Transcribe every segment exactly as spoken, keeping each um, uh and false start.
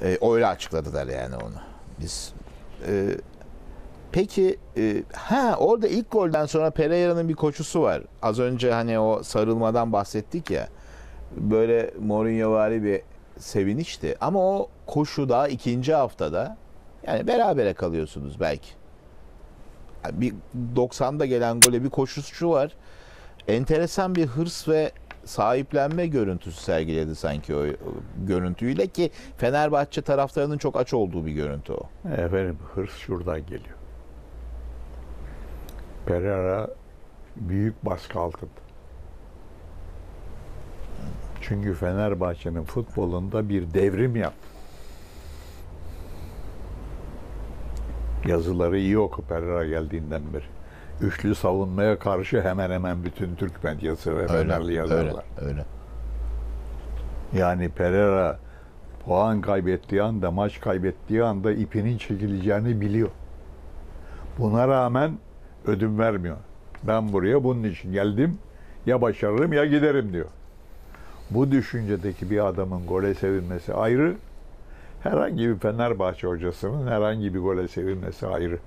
E, öyle açıkladılar yani onu. Biz e, peki e, ha orada ilk golden sonra Pereira'nın bir koşusu var. Az önce hani o sarılmadan bahsettik ya. Böyle Mourinho'vari bir sevinişti. Ama o koşu da ikinci haftada yani berabere kalıyorsunuz belki. Yani bir doksanda gelen gole bir koşusu var. Enteresan bir hırs ve sahiplenme görüntüsü sergiledi sanki o, o görüntüyle ki Fenerbahçe taraftarının çok aç olduğu bir görüntü o. Efendim hırs şuradan geliyor. Pereira büyük baskı altında. Çünkü Fenerbahçe'nin futbolunda bir devrim yaptı. Yazıları iyi oku Pereira geldiğinden beri. Üçlü savunmaya karşı hemen hemen bütün Türk medyası ve Fenerli yazarlar. Öyle, öyle. Yani Pereira puan kaybettiği anda, maç kaybettiği anda ipinin çekileceğini biliyor. Buna rağmen ödün vermiyor. Ben buraya bunun için geldim. Ya başarırım ya giderim diyor. Bu düşüncedeki bir adamın gole sevinmesi ayrı. Herhangi bir Fenerbahçe hocasının herhangi bir gole sevinmesi ayrı.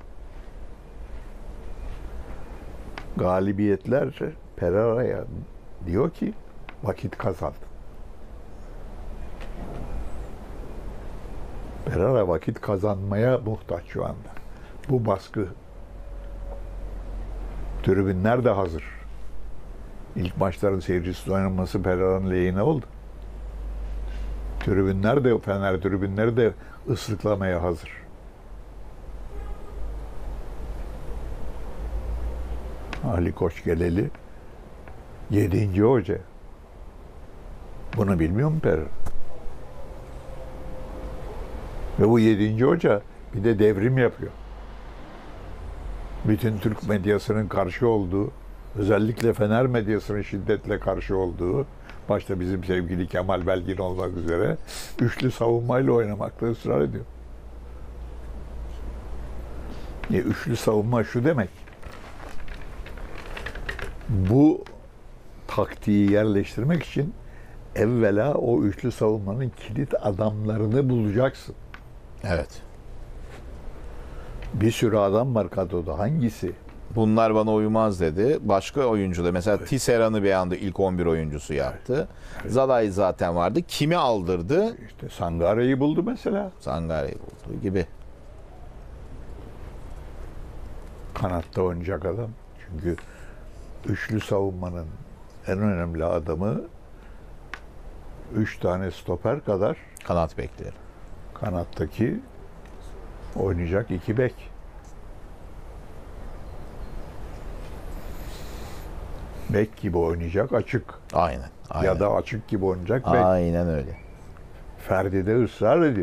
Galibiyetler Pereira'ya diyor ki vakit kazandı. Pereira vakit kazanmaya muhtaç şu anda. Bu baskı. Tribünler de hazır. İlk maçların seyircisiz oynanması Pereira'nın lehine oldu. Tribünler de, Fener tribünleri de ıslıklamaya hazır. Ali Koç geleli yedinci hoca. Bunu bilmiyor mu Pereira? Ve bu yedinci hoca bir de devrim yapıyor. Bütün Türk medyasının karşı olduğu, özellikle Fener medyasının şiddetle karşı olduğu, başta bizim sevgili Kemal Belgin olmak üzere, üçlü savunmayla oynamakta ısrar ediyor. E, üçlü savunma şu demek. Bu taktiği yerleştirmek için evvela o üçlü savunmanın kilit adamlarını bulacaksın. Evet. Bir sürü adam var kadroda. Hangisi? Bunlar bana uymaz dedi. Başka oyuncu da mesela evet. Tisserand'ı bir anda ilk on bir oyuncusu yaptı. Evet. Zalai zaten vardı. Kimi aldırdı? İşte Sangare'yi buldu mesela. Sangare'yi buldu gibi. Kanatta oynayacak adam. Çünkü üçlü savunmanın en önemli adamı üç tane stoper kadar kanat bekliyor. Kanattaki oynayacak iki bek. Bek gibi oynayacak açık. Aynen, aynen. Ya da açık gibi oynayacak bek. Aynen öyle. Ferdi de ısrar ediyor.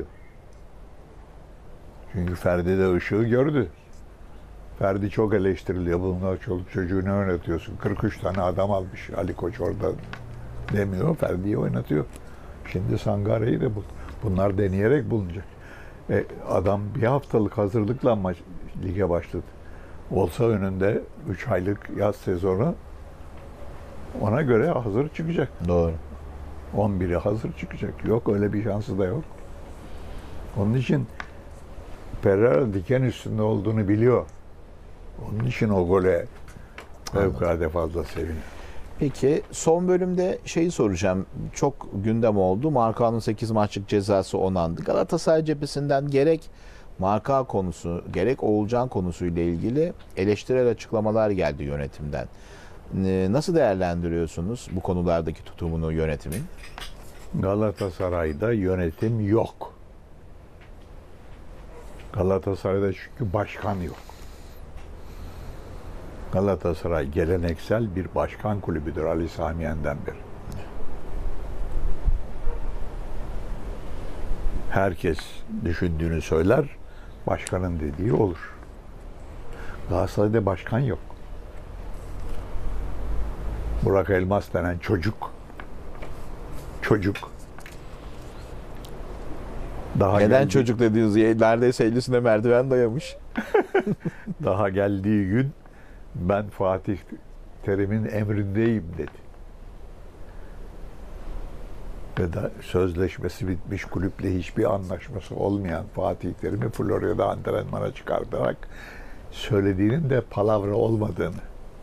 Çünkü Ferdi de ışığı gördü. Ferdi çok eleştiriliyor. Bunlar çoluk çocuğu ne oynatıyorsun? kırk üç tane adam almış Ali Koç orada demiyor. Ferdi'yi oynatıyor. Şimdi Sangare'yi de bul. Bunlar deneyerek bulunacak. E, adam bir haftalık hazırlıkla maç, lige başladı. Olsa önünde üç aylık yaz sezonu ona göre hazır çıkacak. Doğru. on biri hazır çıkacak. Yok öyle bir şansı da yok. Onun için Pereira diken üstünde olduğunu biliyor. Onun için o gole fevkalade fazla seviniyor. Peki son bölümde şeyi soracağım. Çok gündem oldu. Markao'nun sekiz maçlık cezası onandı. Galatasaray cephesinden gerek marka konusu, gerek Oğulcan konusuyla ilgili eleştirel açıklamalar geldi yönetimden. Nasıl değerlendiriyorsunuz bu konulardaki tutumunu yönetimin? Galatasaray'da yönetim yok. Galatasaray'da çünkü başkan yok. Galatasaray geleneksel bir başkan kulübüdür Ali Sami Yen'den beri. Herkes düşündüğünü söyler, başkanın dediği olur. Galatasaray'da başkan yok. Burak Elmas denen çocuk, çocuk. Daha Neden geldi, çocuk dediğiniz neredeyse ellisine merdiven dayamış. daha geldiği gün ben Fatih Terim'in emrindeyim dedi. ve de sözleşmesi bitmiş kulüple hiçbir anlaşması olmayan Fatih Terim'i Florya'da antrenmana çıkartarak söylediğinin de palavra olmadığını.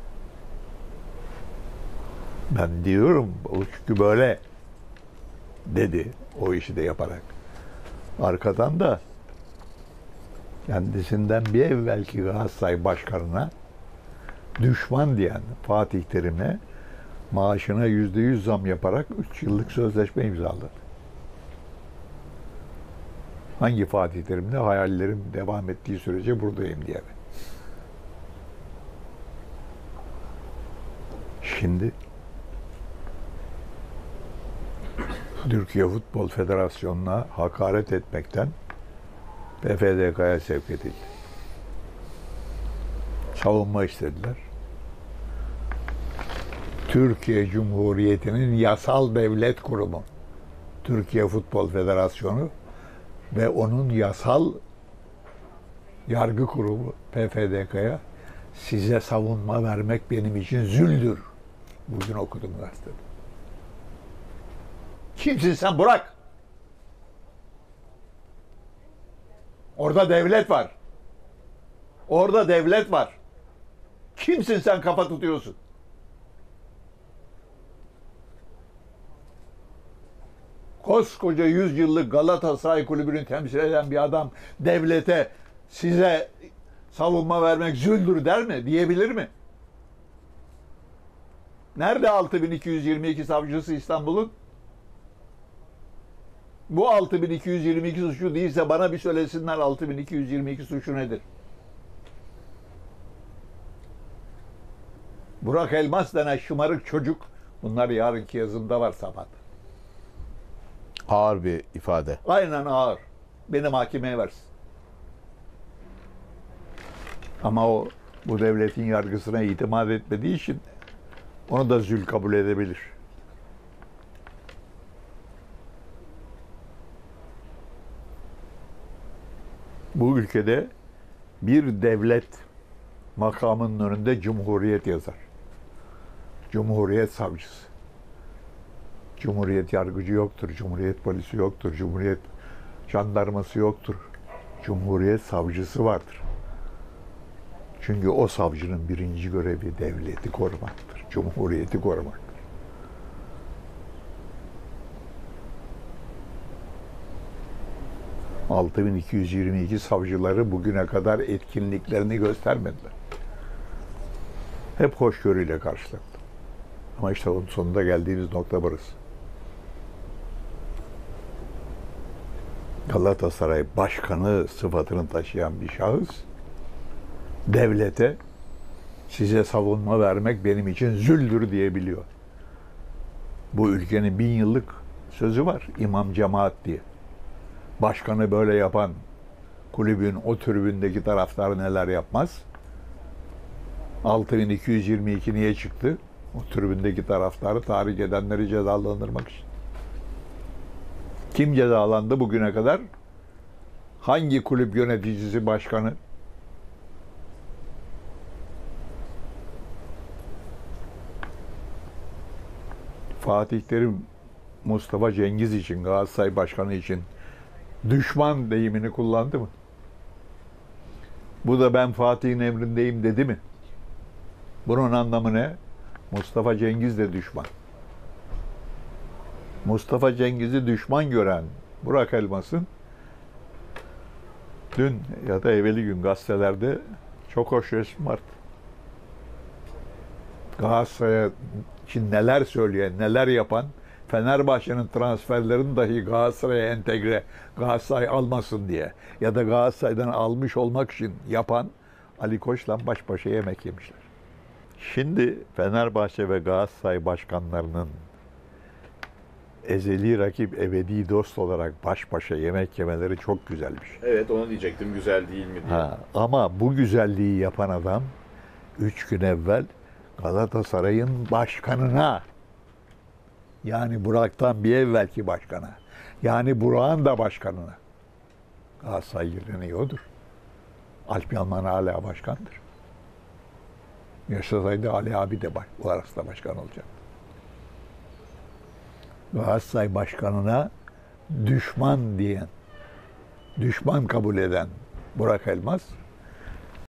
Ben diyorum, o çünkü böyle dedi o işi de yaparak. Arkadan da kendisinden bir evvelki Galatasaray Başkanı'na düşman diyen Fatih Terim'e maaşına yüzde yüz zam yaparak üç yıllık sözleşme imzaladı. Hangi Fatih Terim'le hayallerim devam ettiği sürece buradayım diye. Şimdi Türkiye Futbol Federasyonu'na hakaret etmekten P F D K'ya sevk edildi. Savunma istediler. Türkiye Cumhuriyeti'nin yasal devlet kurumu Türkiye Futbol Federasyonu ve onun yasal yargı kurumu P F D K'ya size savunma vermek benim için züldür. Bugün okudum gazetede. Kimsin sen Burak? Orada devlet var. Orada devlet var. Kimsin sen kafa tutuyorsun? Koskoca yüz yıllık Galatasaray Kulübü'nü temsil eden bir adam devlete size savunma vermek züldür der mi? Diyebilir mi? Nerede altı bin iki yüz yirmi iki savcısı İstanbul'un? Bu altı bin iki yüz yirmi iki suçu değilse bana bir söylesinler, altı bin iki yüz yirmi iki suçu nedir? Burak Elmas denen şımarık çocuk, bunlar yarınki yazımda var sabah. Ağır bir ifade. Aynen ağır. Beni mahkemeye versin. Ama o bu devletin yargısına itimat etmediği için onu da zül kabul edebilir. Bu ülkede bir devlet makamının önünde Cumhuriyet yazar. Cumhuriyet savcısı. Cumhuriyet yargıcı yoktur, Cumhuriyet polisi yoktur, Cumhuriyet jandarması yoktur. Cumhuriyet savcısı vardır. Çünkü o savcının birinci görevi devleti korumaktır, Cumhuriyeti korumaktır. altı bin iki yüz yirmi iki savcıları bugüne kadar etkinliklerini göstermediler. Hep hoşgörüyle karşıladılar. Ama işte onun sonunda geldiğimiz nokta burası. Galatasaray Başkanı sıfatını taşıyan bir şahıs, devlete size savunma vermek benim için züldür diyebiliyor. Bu ülkenin bin yıllık sözü var, imam cemaat diye. Başkanı böyle yapan kulübün o tribündeki taraftar neler yapmaz? altı bin iki yüz yirmi iki niye çıktı? O tribündeki taraftarı tahrik edenleri cezalandırmak için. Kim cezalandı bugüne kadar? Hangi kulüp yöneticisi, başkanı? Fatih Terim, Mustafa Cengiz için, Galatasaray Başkanı için düşman deyimini kullandı mı? Bu da ben Fatih'in emrindeyim dedi mi? Bunun anlamı ne? Mustafa Cengiz de düşman. Mustafa Cengiz'i düşman gören Burak Elmas'ın dün ya da evveli gün gazetelerde çok hoş resim vardı. Galatasaray için neler söyleyen, neler yapan, Fenerbahçe'nin transferlerini dahi Galatasaray'a entegre, Galatasaray almasın diye ya da Galatasaray'dan almış olmak için yapan Ali Koç'la baş başa yemek yemişler. Şimdi Fenerbahçe ve Galatasaray başkanlarının ezeli rakip, ebedi dost olarak baş başa yemek yemeleri çok güzelmiş. Evet, onu diyecektim, güzel değil mi diye. Ha, ama bu güzelliği yapan adam üç gün evvel Galatasaray'ın başkanına, yani Burak'tan bir evvelki başkana, yani Burak'ın da başkanına, Galatasaray geleneği odur. Alp Yalman hala başkandır. Yaşasaydı Ali abi de baş, bu arasında başkan olacak. Galatasaray Başkanı'na düşman diyen, düşman kabul eden Burak Elmas